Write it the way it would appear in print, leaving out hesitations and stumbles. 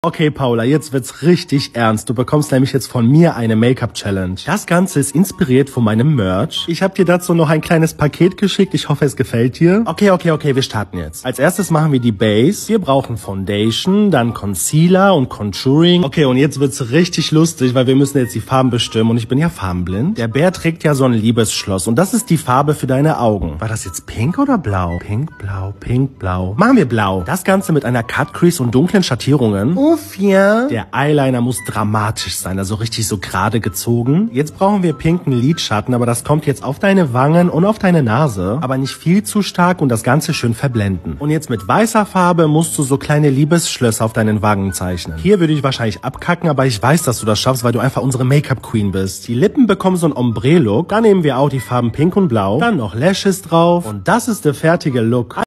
Okay, Paula, jetzt wird's richtig ernst. Du bekommst nämlich jetzt von mir eine Make-up-Challenge. Das Ganze ist inspiriert von meinem Merch. Ich habe dir dazu noch ein kleines Paket geschickt. Ich hoffe, es gefällt dir. Okay, wir starten jetzt. Als erstes machen wir die Base. Wir brauchen Foundation, dann Concealer und Contouring. Okay, und jetzt wird's richtig lustig, weil wir müssen jetzt die Farben bestimmen. Und ich bin ja farbenblind. Der Bär trägt ja so ein Liebesschloss. Und das ist die Farbe für deine Augen. War das jetzt pink oder blau? Pink, blau, pink, blau. Machen wir blau. Das Ganze mit einer Cut Crease und dunklen Schattierungen. Uff, ja. Der Eyeliner muss dramatisch sein, also richtig so gerade gezogen. Jetzt brauchen wir pinken Lidschatten, aber das kommt jetzt auf deine Wangen und auf deine Nase. Aber nicht viel zu stark und das Ganze schön verblenden. Und jetzt mit weißer Farbe musst du so kleine Liebesschlösser auf deinen Wangen zeichnen. Hier würde ich wahrscheinlich abkacken, aber ich weiß, dass du das schaffst, weil du einfach unsere Make-up-Queen bist. Die Lippen bekommen so einen Ombre-Look. Dann nehmen wir auch die Farben pink und blau. Dann noch Lashes drauf. Und das ist der fertige Look.